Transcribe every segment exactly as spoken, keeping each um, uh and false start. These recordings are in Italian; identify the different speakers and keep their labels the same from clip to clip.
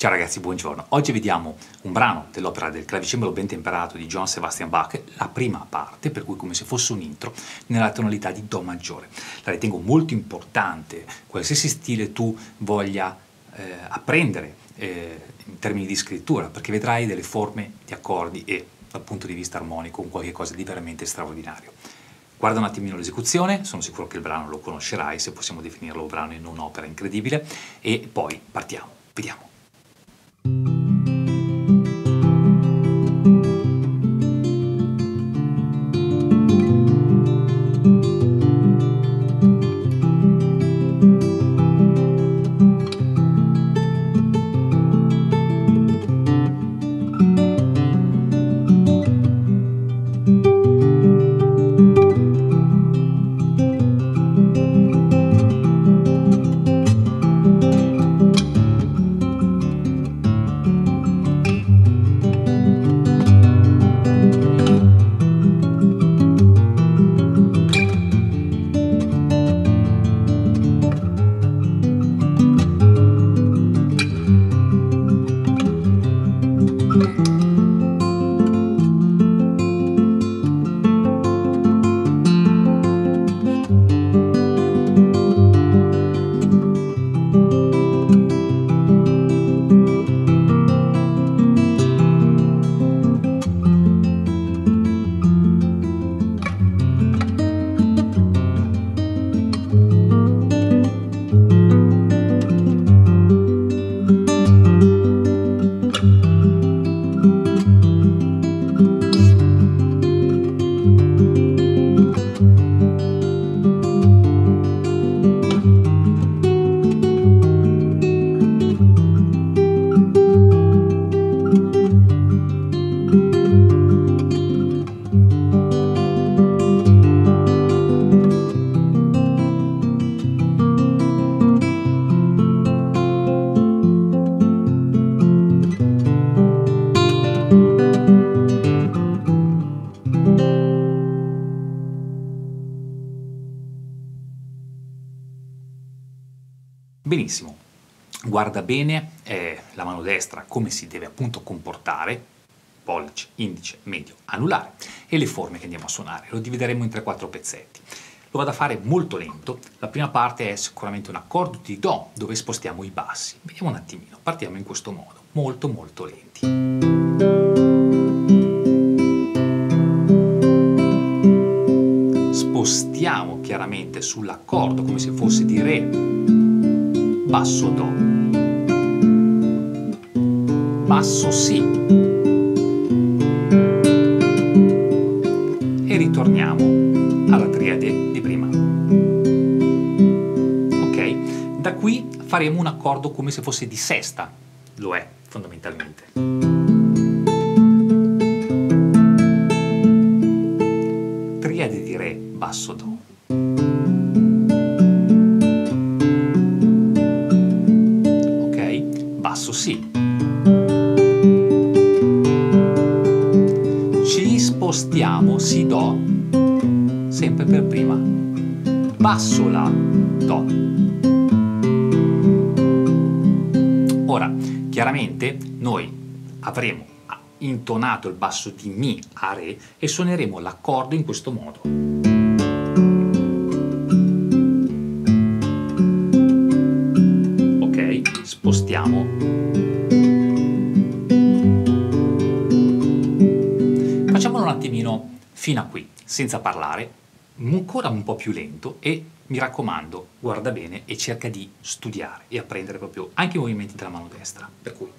Speaker 1: Ciao ragazzi, buongiorno. Oggi vediamo un brano dell'opera del clavicembalo ben temperato di Johann Sebastian Bach, la prima parte, per cui come se fosse un intro, nella tonalità di Do maggiore. La ritengo molto importante, qualsiasi stile tu voglia eh, apprendere eh, in termini di scrittura, perché vedrai delle forme di accordi e dal punto di vista armonico un qualche cosa di veramente straordinario. Guarda un attimino l'esecuzione, sono sicuro che il brano lo conoscerai, se possiamo definirlo un brano in un'opera incredibile, e poi partiamo, vediamo. Benissimo, guarda bene eh, la mano destra come si deve appunto comportare, pollice, indice, medio, anulare, e le forme che andiamo a suonare. Lo divideremo in tre quattro pezzetti. Lo vado a fare molto lento. La prima parte è sicuramente un accordo di Do dove spostiamo i bassi. Vediamo un attimino, partiamo in questo modo, molto molto lenti. Spostiamo chiaramente sull'accordo come se fosse di Re, basso Do, basso Si, e ritorniamo alla triade di prima. Ok? Da qui faremo un accordo come se fosse di sesta, lo è fondamentalmente. Triade di Re, basso Do. Basso Si. Ci spostiamo, Si Do, sempre per prima. Basso La, Do. Ora, chiaramente noi avremo intonato il basso di Mi a Re e suoneremo l'accordo in questo modo. Spostiamo, facciamolo un attimino fino a qui, senza parlare, ancora un po' più lento, e mi raccomando, guarda bene e cerca di studiare e apprendere proprio anche i movimenti della mano destra, per cui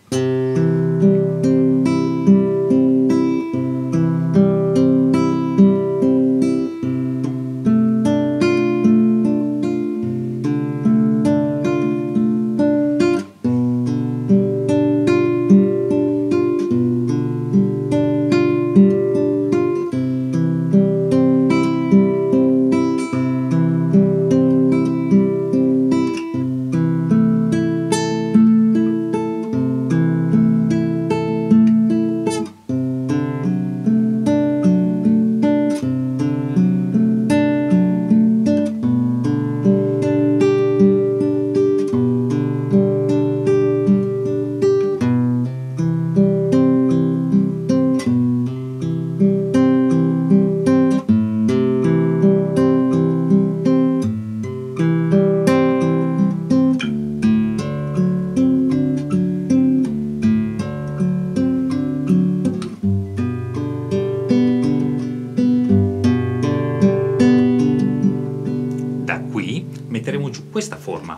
Speaker 1: Da qui metteremo giù questa forma.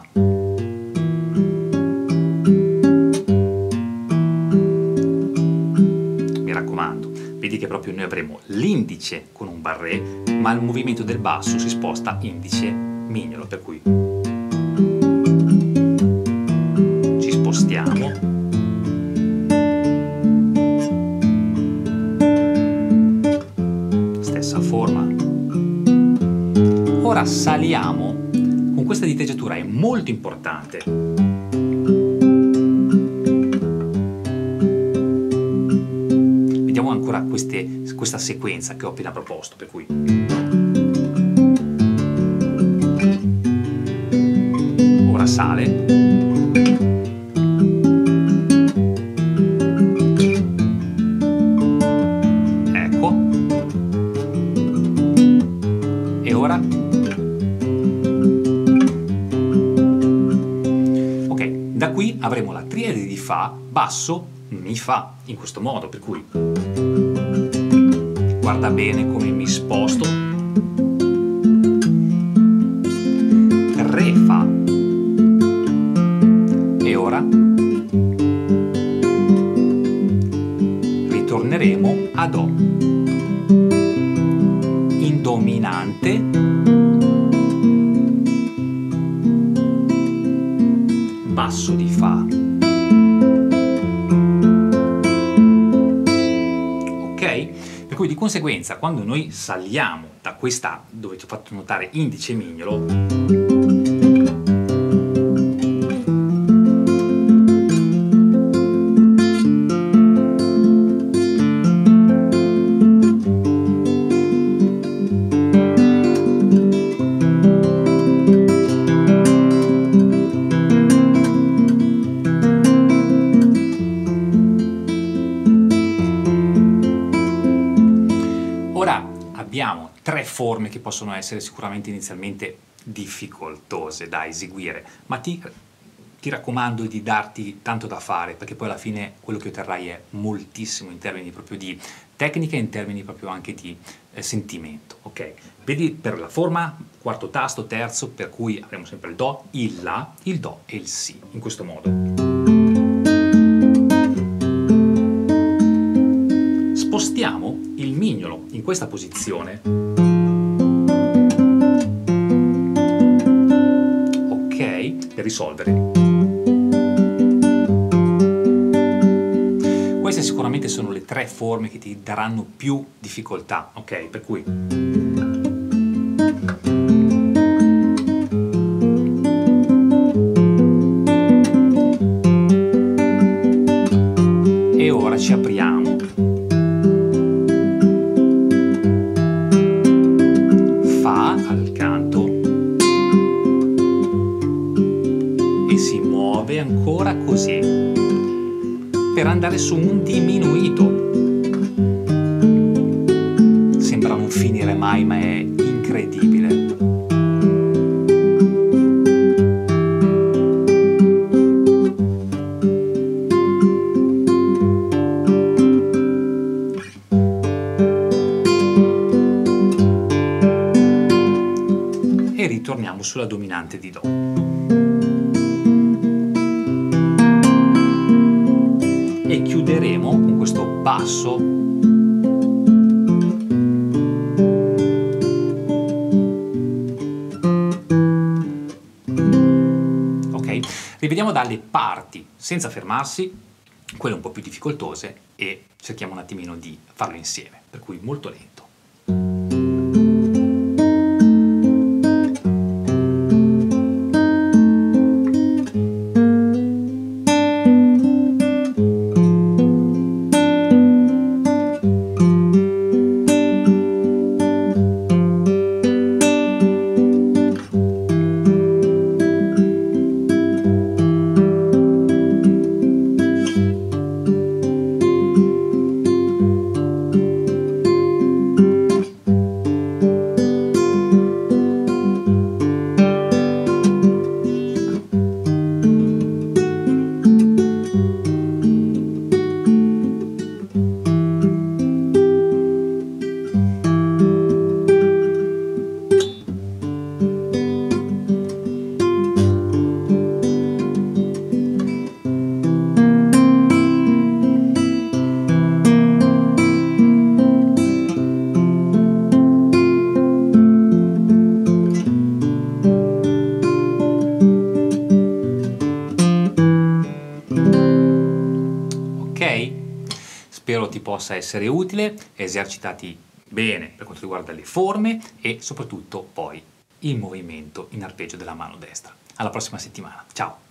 Speaker 1: Mi raccomando, vedi che proprio noi avremo l'indice con un barré, ma il movimento del basso si sposta indice mignolo, per cui ci spostiamo. Stessa forma. Ora saliamo con questa diteggiatura, è molto importante. Vediamo ancora queste, questa sequenza che ho appena proposto, per cui ora sale, ecco, e ora ok, da qui avremo la triade di Fa, basso, Mi Fa, in questo modo, per cui guarda bene come mi sposto. Re Fa. E ora ritorneremo a Do. In dominante, basso di Fa. Per cui di conseguenza quando noi saliamo da questa, dove ti ho fatto notare indice mignolo, abbiamo tre forme che possono essere sicuramente inizialmente difficoltose da eseguire, ma ti, ti raccomando di darti tanto da fare, perché poi alla fine quello che otterrai è moltissimo in termini proprio di tecnica e in termini proprio anche di eh, sentimento, ok? Vedi per la forma, quarto tasto, terzo, per cui avremo sempre il Do, il La, il Do e il Si, in questo modo. Spostiamo il mignolo in questa posizione, ok, per risolvere. Queste sicuramente sono le tre forme che ti daranno più difficoltà, ok, per cui e ora ci apriamo. Si muove ancora così per andare su un diminuito. Sembra non finire mai, ma è incredibile. E ritorniamo sulla dominante di Do. E chiuderemo con questo basso, ok? Rivediamo dalle parti senza fermarsi, quelle un po' più difficoltose, e cerchiamo un attimino di farlo insieme, per cui molto lento. possa essere utile, esercitati bene per quanto riguarda le forme e soprattutto poi il movimento in arpeggio della mano destra. Alla prossima settimana, ciao!